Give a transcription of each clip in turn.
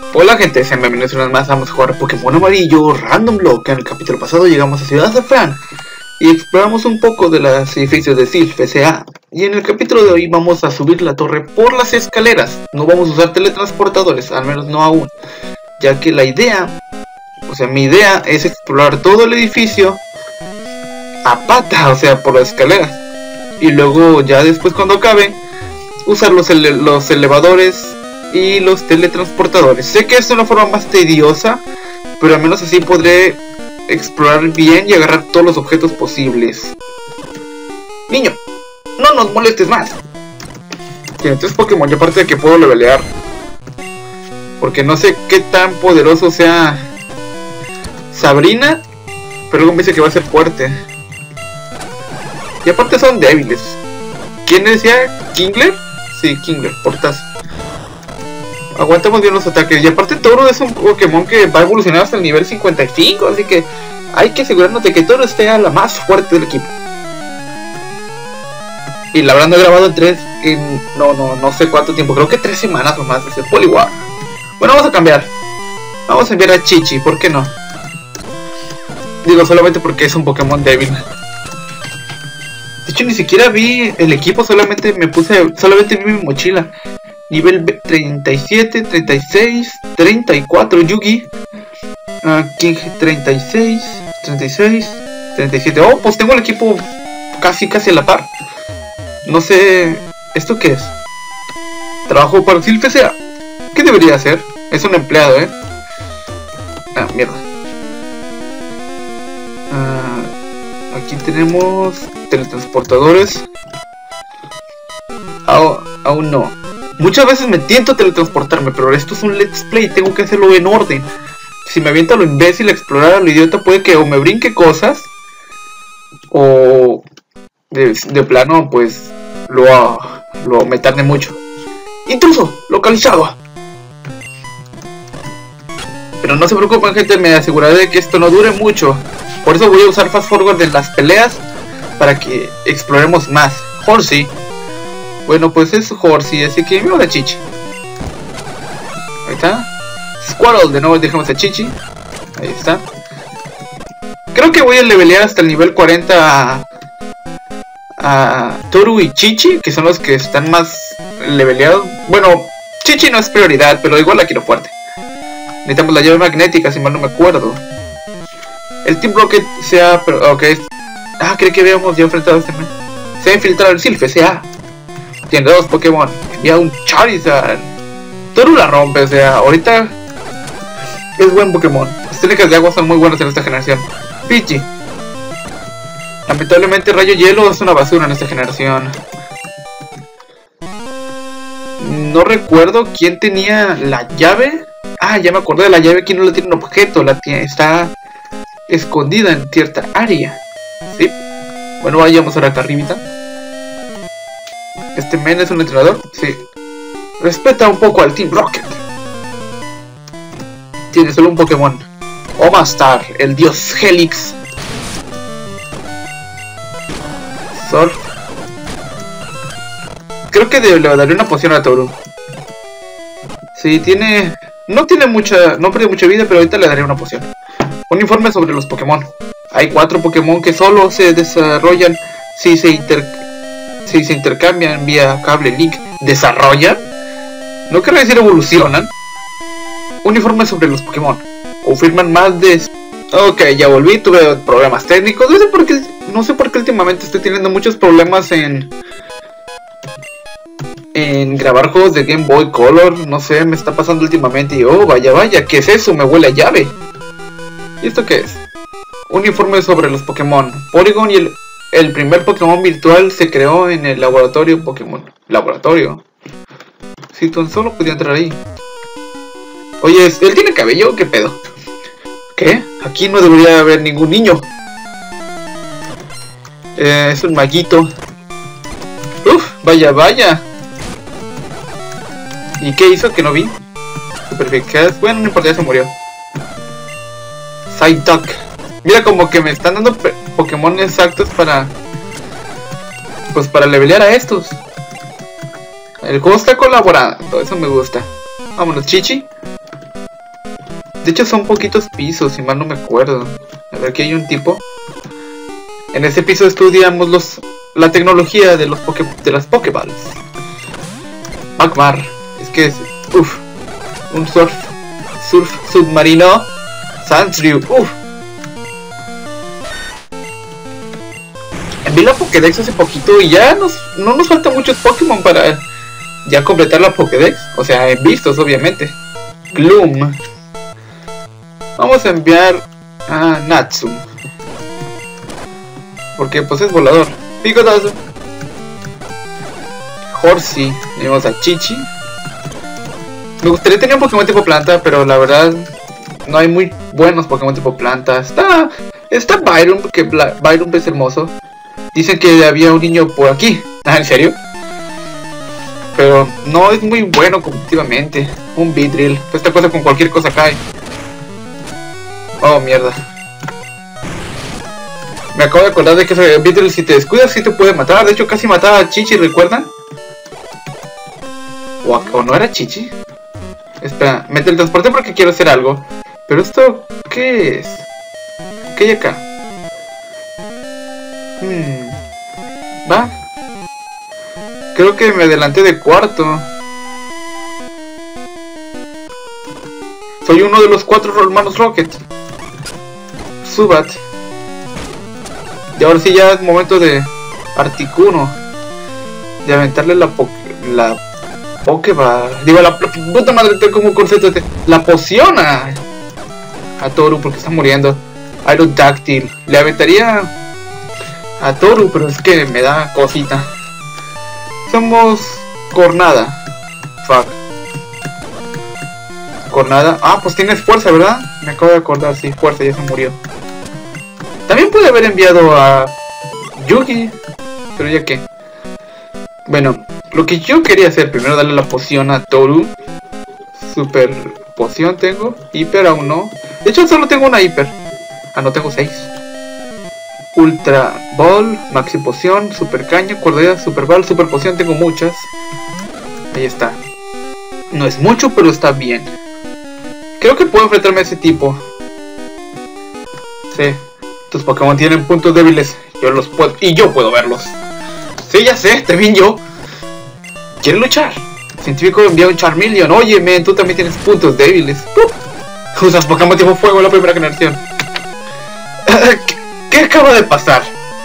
Hola gente, sean bienvenidos una vez más. Vamos a jugar Pokémon Amarillo Random Block. En el capítulo pasado llegamos a Ciudad Azafrán y exploramos un poco de los edificios de Silph S.A. Y en el capítulo de hoy vamos a subir la torre por las escaleras. No vamos a usar teletransportadores, al menos no aún, ya que la idea, mi idea es explorar todo el edificio a pata, por las escaleras. Y luego ya después cuando acabe, usar los elevadores y los teletransportadores. Sé que es una forma más tediosa, pero al menos así podré explorar bien y agarrar todos los objetos posibles. Niño, no nos molestes más. Tiene 3 Pokémon y aparte de que puedo levelear, porque no sé qué tan poderoso sea Sabrina, pero luego me dice que va a ser fuerte. Y aparte son débiles. ¿Quién decía? ¿Kingler? Sí, Kingler, portazo. Aguantamos bien los ataques. Y aparte Toro es un Pokémon que va a evolucionar hasta el nivel 55. Así que hay que asegurarnos de que Toro esté a la más fuerte del equipo. Y la habrán grabado no sé cuánto tiempo. Creo que 3 semanas o más de ese Poliwag. Bueno, vamos a cambiar. Vamos a enviar a Chichi, ¿por qué no? Digo, solamente porque es un Pokémon débil. De hecho, ni siquiera vi el equipo, solamente vi mi mochila. Nivel 37, 36, 34, Yugi. King 36, 36, 37. Oh, pues tengo el equipo casi a la par. No sé, ¿esto qué es? Trabajo para Silph S.A. ¿Qué debería hacer? Es un empleado, mierda. Aquí tenemos teletransportadores. Aún no. Muchas veces me tiento a teletransportarme, pero esto es un let's play, tengo que hacerlo en orden. Si me aviento a lo imbécil a explorar a lo idiota, puede que o me brinque cosas, o de plano, pues, lo me tarde mucho. ¡Intruso! ¡Localizado! Pero no se preocupen, gente, me aseguraré de que esto no dure mucho. Por eso voy a usar Fast Forward en las peleas, para que exploremos más. Horsey. Bueno, pues es Horsey, así que mira a Chichi. Ahí está. Squirtle, de nuevo dejamos a Chichi. Ahí está. Creo que voy a levelear hasta el nivel 40 a Toru y Chichi, que son los que están más leveleados. Bueno, Chichi no es prioridad, pero igual la quiero fuerte. Necesitamos la llave magnética, si mal no me acuerdo. El Team Rocket creí que habíamos ya enfrentado a este man. Se ha infiltrado el Silph S.A. Tiene 2 Pokémon. Envía un Charizard. Toru la rompe, ahorita es buen Pokémon. Las técnicas de agua son muy buenas en esta generación. Pidgey. Lamentablemente Rayo Hielo es una basura en esta generación. No recuerdo quién tenía la llave. Ya me acordé de la llave. ¿Quién no la tiene un objeto? Está escondida en cierta área. Sí. Bueno, vayamos ahora acá arribita. ¿Este men es un entrenador? Sí. Respeta un poco al Team Rocket. Tiene solo un Pokémon. Omastar, el dios Helix. Surf. Creo que le daré una poción a Toru. Sí, no pierde mucha vida, pero ahorita le daré una poción. Un informe sobre los Pokémon. Hay 4 Pokémon que solo se desarrollan si se intercambian vía cable link. ¿Desarrollan? No quiero decir evolucionan. Un informe sobre los Pokémon. Confirman más de... Ok, ya volví, tuve problemas técnicos. No sé por qué últimamente estoy teniendo muchos problemas en grabar juegos de Game Boy Color. No sé, me está pasando últimamente. Y vaya, ¿qué es eso? Me huele a llave. ¿Y esto qué es? Un informe sobre los Pokémon. Porygon y el primer Pokémon virtual se creó en el laboratorio Pokémon. ¿Laboratorio? Si tan solo podía entrar ahí. Oye, ¿él tiene cabello? ¿Qué pedo? ¿Qué? Aquí no debería haber ningún niño. Es un maguito. Uf, vaya. ¿Y qué hizo que no vi? Super eficaz. Bueno, no importa, ya se murió. Psyduck. Mira, como que me están dando Pokémon exactos para levelear a estos. El juego está colaborando, eso me gusta. Vámonos, Chichi. De hecho son poquitos pisos, si mal no me acuerdo. A ver, aquí hay un tipo. En este piso estudiamos la tecnología de las Pokéballs. Magmar. Es que es... Uff. Un surf submarino. Sandshrew. Uff. Vi la Pokédex hace poquito y ya no nos faltan muchos Pokémon para ya completar la Pokédex. O sea, en vistos, obviamente. Gloom. Vamos a enviar a Natsu. Porque pues es volador. Picotazo. Horsey. Tenemos a Chichi. Me gustaría tener un Pokémon tipo planta, pero la verdad no hay muy buenos Pokémon tipo planta. Está Byron, porque Byron es hermoso. Dicen que había un niño por aquí. ¿En serio? Pero no es muy bueno competitivamente. Un Beedrill. Esta cosa con cualquier cosa cae. Oh, mierda. Me acabo de acordar de que ese Beedrill, si te descuidas, sí te puede matar. De hecho, casi mataba a Chichi, ¿recuerdan? ¿O no era Chichi? Espera, me teletransporté porque quiero hacer algo. Pero esto, ¿qué es? ¿Qué hay acá? Va. Creo que me adelanté de cuarto. Soy uno de los 4 hermanos Rocket. Zubat. Y ahora sí ya es momento de Articuno. De aventarle la Pokéball. Digo, la puta madre, tengo como concepto de... La poción a Toru porque está muriendo. Aerodactyl. Le aventaría a Toru, pero es que me da cosita. Somos Cornada. Fuck. Cornada. Ah, pues tienes fuerza, ¿verdad? Me acabo de acordar, sí, fuerza, ya se murió. También puede haber enviado a Yugi, pero ya que. Bueno, lo que yo quería hacer, primero darle la poción a Toru. Super poción tengo. Hiper aún no. De hecho solo tengo una hiper. Ah, no, tengo 6. Ultra Ball, Maxi Poción, Super Caña, Cordera, Super Ball, Super Poción, tengo muchas. Ahí está. No es mucho, pero está bien. Creo que puedo enfrentarme a ese tipo. Sí. Tus Pokémon tienen puntos débiles. Yo los puedo... Y yo puedo verlos. Sí, ya sé, también yo. ¿Quieres luchar? Científico envía un Charmeleon. Oye, men, tú también tienes puntos débiles. Usas Pokémon tipo fuego en la primera generación. ¿Qué acaba de pasar?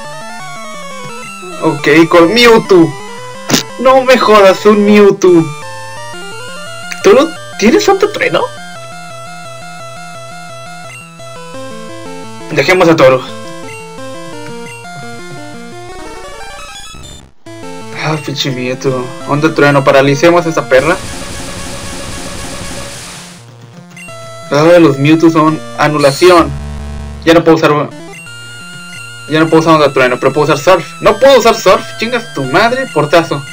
Ok, con Mewtwo. No me jodas, un Mewtwo. ¿Tú no tienes Santo Trueno? Dejemos a Toro. Ah, pinche Mewtwo. Onda Trueno, paralicemos a esa perra. Los Mewtwo son anulación. Ya no puedo usar Onda Trueno, pero puedo usar Surf. No puedo usar Surf, chingas tu madre, portazo.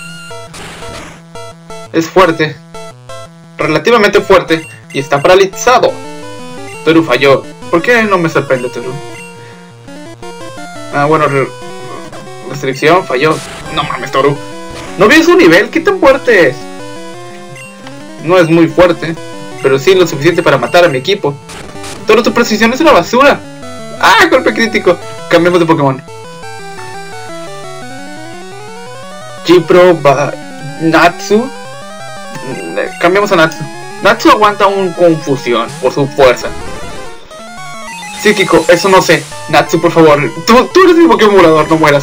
Es fuerte. Relativamente fuerte. Y está paralizado. Toru falló. ¿Por qué no me sorprende Toru? Ah, bueno, restricción, falló. No mames, Toru. ¿No ves su nivel? ¿Qué tan fuerte es? No es muy fuerte, pero sí lo suficiente para matar a mi equipo. Toru, tu precisión es una basura. ¡Ah! Golpe crítico. Cambiemos de Pokémon. G-Pro, Natsu. Cambiamos a Natsu. Natsu aguanta un confusión por su fuerza. Psíquico, eso no sé. Natsu, por favor. Tú eres mi Pokémon volador, no mueras.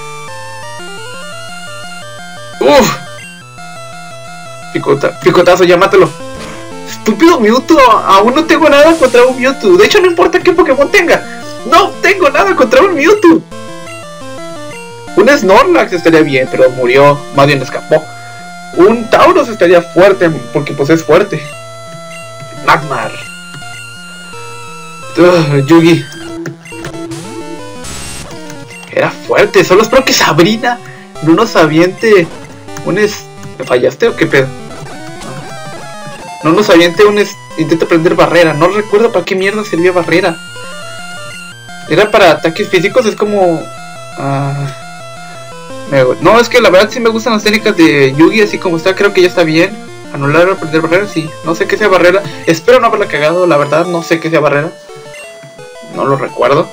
Uff. Picotazo, ya mátalo. Estúpido Mewtwo, aún no tengo nada contra un Mewtwo. De hecho, no importa qué Pokémon tenga. No tengo nada contra un Mewtwo. Un Snorlax estaría bien, pero murió. Más bien escapó. Un Tauros estaría fuerte, porque pues es fuerte. Magmar. Yugi. Era fuerte, solo espero que Sabrina no nos aviente ¿Me fallaste o qué pedo? No nos aviente intenta prender barrera. No recuerdo para qué mierda servía barrera. Era para ataques físicos, es como... no, es que la verdad sí me gustan las técnicas de Yugi así como está, creo que ya está bien. Anular o aprender barrera, sí. No sé qué sea barrera. Espero no haberla cagado, la verdad. No sé qué sea barrera. No lo recuerdo.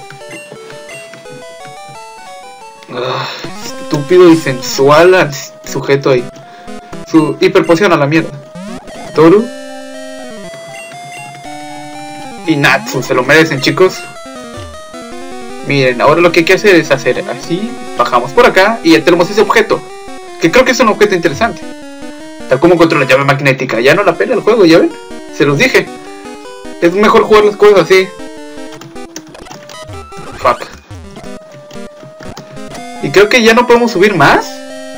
Estúpido y sensual al sujeto ahí. Su hiperpoción a la mierda. Toru. Y Natsu, se lo merecen, chicos. Miren, ahora lo que hay que hacer es hacer así. Bajamos por acá y ya tenemos ese objeto. Que creo que es un objeto interesante. Tal como controla la llave magnética. Ya no la pela el juego, ¿ya ven? Se los dije. Es mejor jugar las cosas así. Fuck. Y creo que ya no podemos subir más.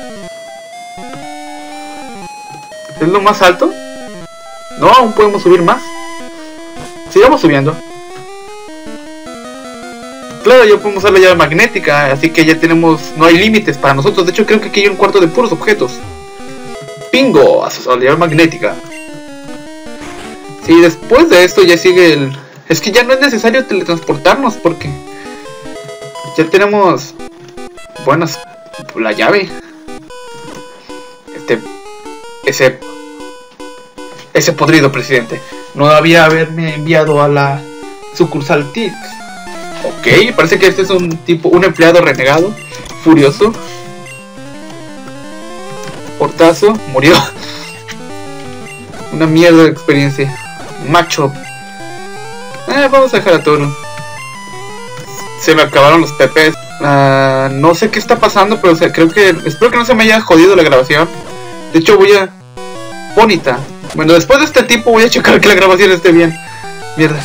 ¿Es lo más alto? No, aún podemos subir más. Sigamos subiendo. Claro, ya podemos usar la llave magnética, así que ya tenemos... No hay límites para nosotros. De hecho, creo que aquí hay un cuarto de puros objetos. ¡Bingo! A la llave magnética. Sí, después de esto ya sigue el... Es que ya no es necesario teletransportarnos porque... Ya tenemos... Buenas... La llave. Ese podrido presidente no debía haberme enviado a la sucursal TIC. Ok, parece que este es un empleado renegado, furioso. Portazo, murió. Una mierda de experiencia. Macho. Vamos a dejar a Toru. Se me acabaron los PPs. No sé qué está pasando, pero espero que no se me haya jodido la grabación. De hecho voy a... Bonita. Bueno, después de este tipo voy a checar que la grabación esté bien. Mierda.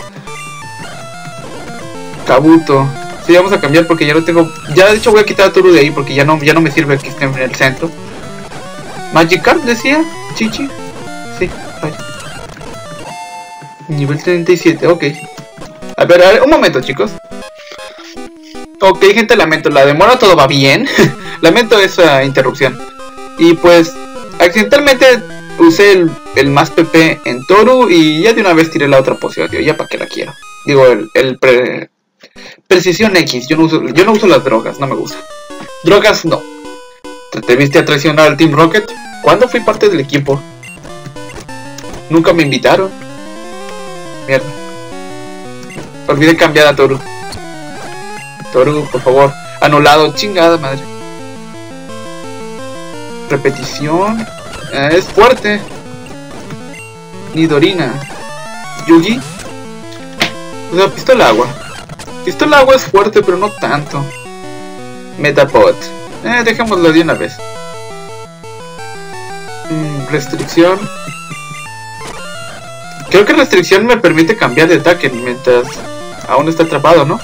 Kabuto. Sí, vamos a cambiar porque ya no tengo... Ya de hecho voy a quitar a Toru de ahí porque ya no me sirve que esté en el centro. Magikarp decía. Chichi. Sí, vaya. Nivel 37, ok. A ver, un momento, chicos. Ok, gente, lamento la demora, todo va bien. Lamento esa interrupción. Y pues, accidentalmente usé el más PP en Toru y ya de una vez tiré la otra poción, tío. Ya para qué la quiero. Digo, Precisión X. Yo no uso las drogas, no me gusta. Drogas, no. ¿Te atreviste a traicionar al Team Rocket? ¿Cuándo fui parte del equipo? Nunca me invitaron. Mierda. Olvidé cambiar a Toru. Toru, por favor. Anulado, chingada madre. Repetición. Es fuerte. Nidorina. Yugi. O sea, pistola agua. Pistola agua es fuerte, pero no tanto. Metapod. Dejémoslo de una vez. Restricción. Creo que restricción me permite cambiar de ataque mientras aún está atrapado, ¿no?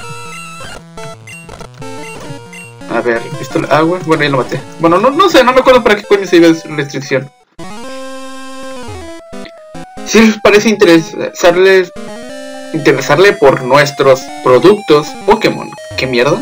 A ver, pistola agua. Bueno, ya lo maté. Bueno, no sé, no me acuerdo para qué coño se iba a restricción. Sí, parece interesarle por nuestros productos Pokémon. ¿Qué mierda?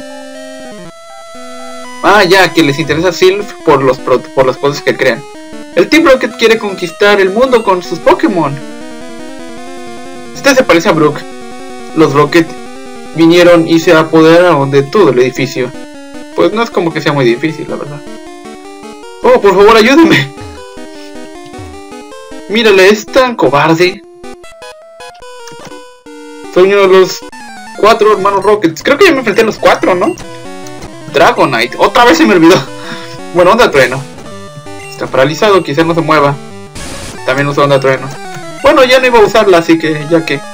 Ya, que les interesa Sylph por las cosas que crean. El Team Rocket quiere conquistar el mundo con sus Pokémon. Este se parece a Brook. Los Rocket vinieron y se apoderaron de todo el edificio. Pues no es como que sea muy difícil, la verdad. Oh, por favor, ayúdame. Mírale, es tan cobarde. Soy uno de los 4 hermanos Rockets. Creo que ya me enfrenté a los 4, ¿no? Dragonite. Otra vez se me olvidó. Bueno, Onda Trueno. Está paralizado, quizás no se mueva. También usa Onda Trueno. Bueno, ya no iba a usarla, así que ya que...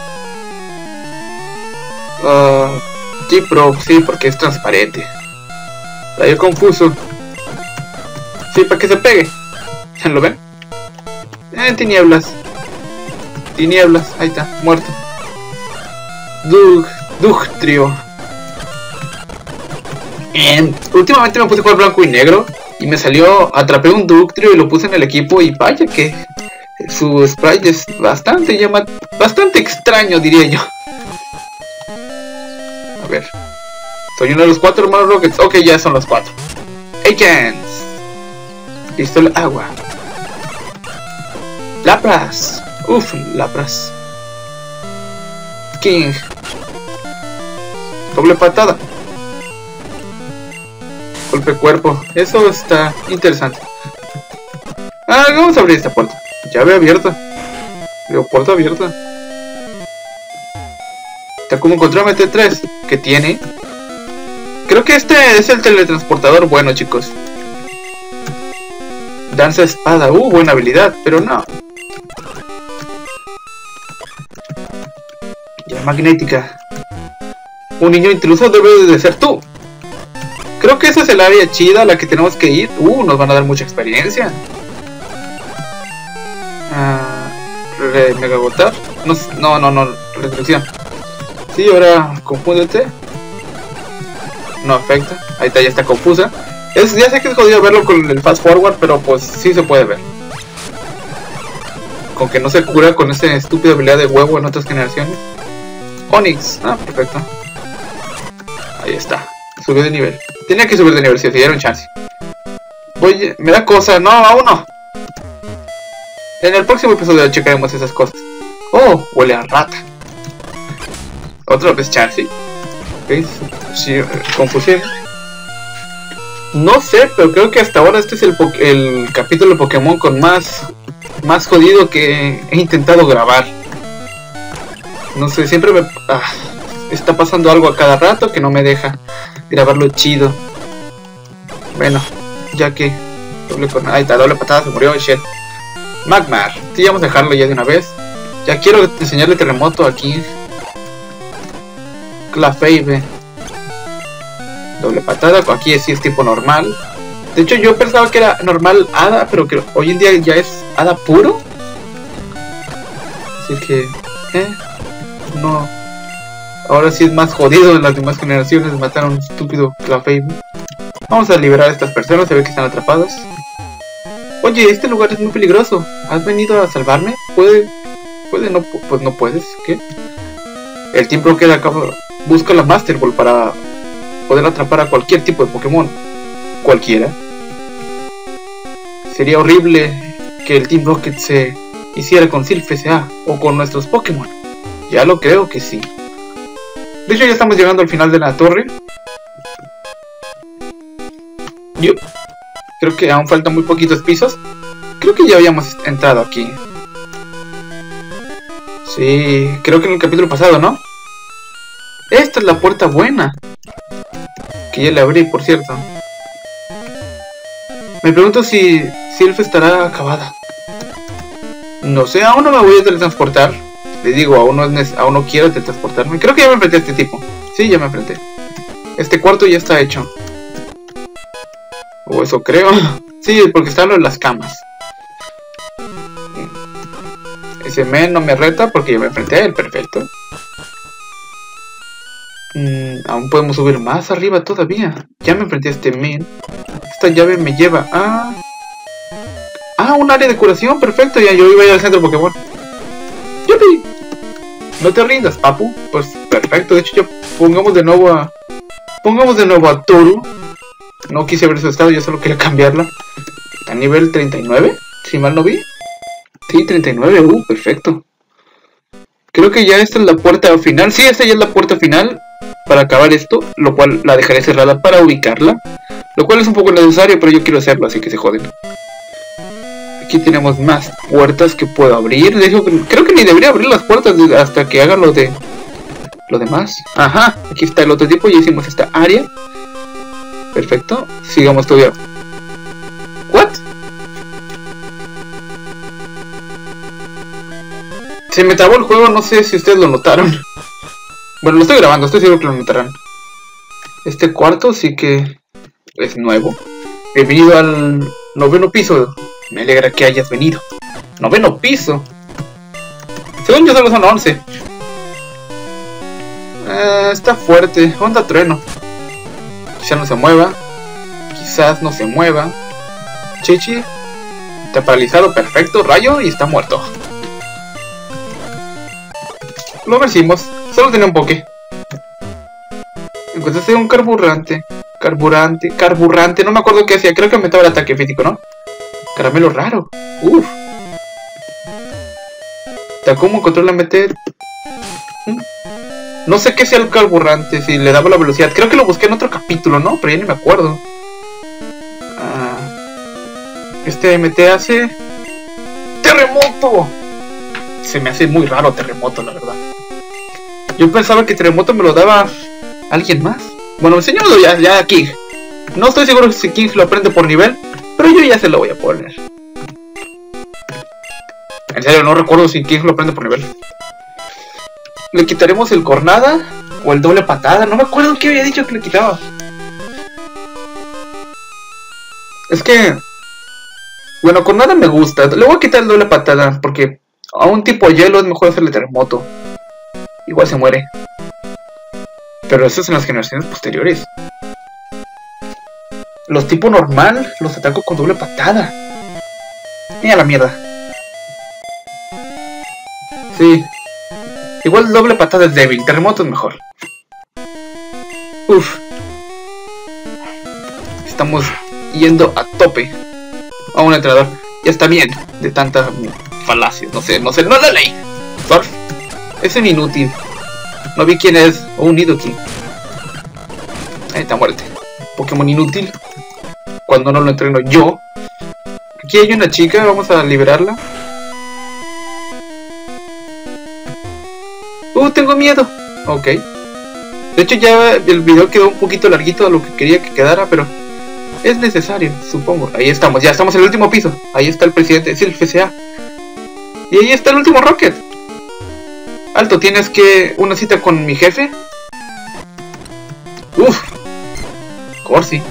G-Pro, sí, porque es transparente. Rayo confuso. Sí, para que se pegue. ¿Lo ven? Tinieblas. Tinieblas, ahí está, muerto. Dugtrio. Últimamente me puse a jugar blanco y negro y me salió, atrapé un Dugtrio y lo puse en el equipo y vaya que su sprite es bastante extraño, diría yo. A ver. Soy uno de los 4 hermanos Rockets. Ok, ya son los 4. Agents. Pistola agua. Lapras. Uf, Lapras. King. Doble patada. Golpe cuerpo. Eso está interesante. Ah, vamos a abrir esta puerta. Llave abierta. Digo, puerta abierta. Takuma encontró MT3. ¿Qué tiene? Creo que este es el teletransportador bueno, chicos. Danza espada. Buena habilidad, pero no. Ya, magnética. Un niño intruso debe de ser tú. Creo que esa es el área chida a la que tenemos que ir. Nos van a dar mucha experiencia. Mega agotar. No. Restricción. Sí, ahora confúndete. No afecta. Ahí está, ya está confusa. Ya sé que es jodido verlo con el fast forward, pero pues sí se puede ver. Con que no se cura con esa estúpida habilidad de huevo en otras generaciones. Onix. Perfecto. Ahí está. Subió de nivel. Tenía que subir de nivel, si dieron chance. Me da cosa. No, aún no. En el próximo episodio checaremos esas cosas. Huele a rata. Otra vez chance. Sí, confusión. No sé, pero creo que hasta ahora este es el capítulo de Pokémon con más jodido que he intentado grabar. No sé, siempre me está pasando algo a cada rato que no me deja grabarlo chido. Bueno, ya que ahí está, doble patada, se murió Shell. Magmar, sí, vamos a dejarlo ya de una vez. Ya quiero enseñarle terremoto aquí. Clefairy. Doble patada, aquí sí es tipo normal. De hecho yo pensaba que era normal hada, pero que hoy en día ya es hada puro. Así que no. Ahora sí es más jodido en las demás generaciones matar a un estúpido Clefairy. Vamos a liberar a estas personas, se ve que están atrapadas. Oye, este lugar es muy peligroso. ¿Has venido a salvarme? ¿Puede? No, pues no puedes. ¿Qué? El Team Rocket acaba. Busca la Master Ball para poder atrapar a cualquier tipo de Pokémon. Cualquiera. Sería horrible que el Team Rocket se hiciera con Silph S.A. o con nuestros Pokémon. Ya lo creo que sí. De hecho ya estamos llegando al final de la torre. Yo creo que aún faltan muy poquitos pisos. Creo que ya habíamos entrado aquí. Sí, creo que en el capítulo pasado, ¿no? Esta es la puerta buena. Que ya le abrí, por cierto. Me pregunto si Silph estará acabada. No sé, aún no me voy a teletransportar. Le digo, aún no quiero teletransportarme. Creo que ya me enfrenté a este tipo. Sí, ya me enfrenté. Este cuarto ya está hecho. O eso creo. Sí, porque está lo de las camas. Ese men no me reta porque yo me enfrenté a él, perfecto. Aún podemos subir más arriba todavía. Ya me enfrenté a este men. Esta llave me lleva a... un área de curación, perfecto. Ya yo iba a ir al centro Pokémon. ¡Yupi! No te rindas, papu. Pues perfecto, de hecho ya pongamos de nuevo a Toru. No quise ver su estado, yo solo quería cambiarla. Está a nivel 39, si mal no vi. Sí, 39, perfecto. Creo que ya esta es la puerta final. Sí, esta ya es la puerta final para acabar esto, lo cual la dejaré cerrada para ubicarla. Lo cual es un poco necesario, pero yo quiero hacerlo, así que se joden. Aquí tenemos más puertas que puedo abrir. De hecho, creo que ni debería abrir las puertas hasta que haga lo demás. Ajá, aquí está el otro tipo, ya hicimos esta área. Perfecto, sigamos todavía. ¿What? Se me trabó el juego, no sé si ustedes lo notaron. Bueno, lo estoy grabando, estoy seguro que lo notarán. Este cuarto sí que es nuevo. Bienvenido al 9º piso. Me alegra que hayas venido. 9º piso. Según yo solo son 11. Está fuerte. Onda trueno. Quizás no se mueva. Quizás no se mueva. Chichi. Está paralizado. Perfecto. Rayo. Y está muerto. Lo vencimos. Solo tenía un poke. Encontraste un carburante. Carburante. No me acuerdo qué hacía. Creo que aumentaba el ataque físico, ¿no? Caramelo raro. Uff. Takuma controla meter. No sé qué sea el carburante. Si le daba la velocidad. Creo que lo busqué en otro capítulo, ¿no? Pero ya ni me acuerdo. Este MT hace... ¡Terremoto! Se me hace muy raro terremoto, la verdad. Yo pensaba que terremoto me lo daba alguien más. Bueno, enseñémoslo ya a King. No estoy seguro si King lo aprende por nivel, pero yo ya se lo voy a poner. En serio, no recuerdo si King lo aprende por nivel. Le quitaremos el cornada o el doble patada. No me acuerdo qué había dicho que le quitaba. Es que... Bueno, cornada me gusta. Le voy a quitar el doble patada porque a un tipo hielo es mejor hacerle terremoto. Igual se muere. Pero eso es en las generaciones posteriores. Los tipos normal los ataco con doble patada. Mira la mierda. Sí. Igual doble patada es débil, terremoto es mejor. Uf. Estamos yendo a tope. A un entrenador. Ya está bien de tanta falacia. No sé, no la leí. Surf. Es un inútil. No vi quién es. O un Nidoking. Ahí está, muerte. Pokémon inútil. Cuando no lo entreno yo. Aquí hay una chica, vamos a liberarla. Tengo miedo. Ok. De hecho ya el video quedó un poquito larguito de lo que quería que quedara, pero es necesario, supongo. Ahí estamos, ya estamos en el último piso. Ahí está el presidente, es el FCA. Y ahí está el último Rocket. Alto, tienes que... una cita con mi jefe. Uff. Corsi.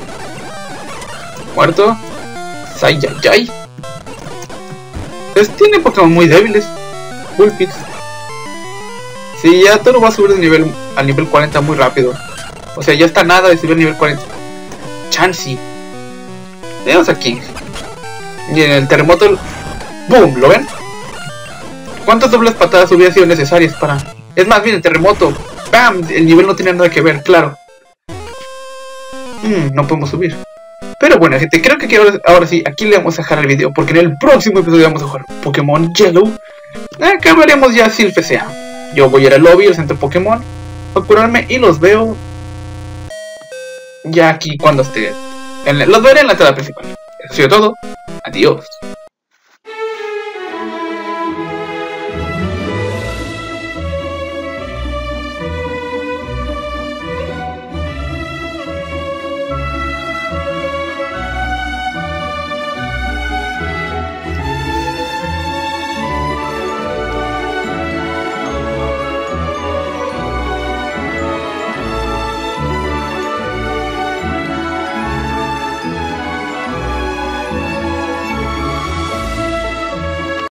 Muerto. Sayayay. Pues tiene Pokémon muy débiles. Vulpix. Sí, ya todo va a subir de nivel al nivel 40 muy rápido. O sea, ya está nada de subir al nivel 40. Chansey. Veamos aquí. Y en el terremoto... ¡Boom! ¿Lo ven? ¿Cuántas dobles patadas hubieran sido necesarias para...? Es más, bien el terremoto. ¡Bam! El nivel no tiene nada que ver, claro. No podemos subir. Pero bueno, gente, creo que ahora sí, aquí le vamos a dejar el video. Porque en el próximo episodio vamos a jugar Pokémon Yellow. Acabaremos ya sin FCA. Yo voy a ir al lobby, al centro Pokémon, a curarme y los veo ya aquí cuando esté. Los veré en la entrada principal. Eso ha sido todo. Adiós.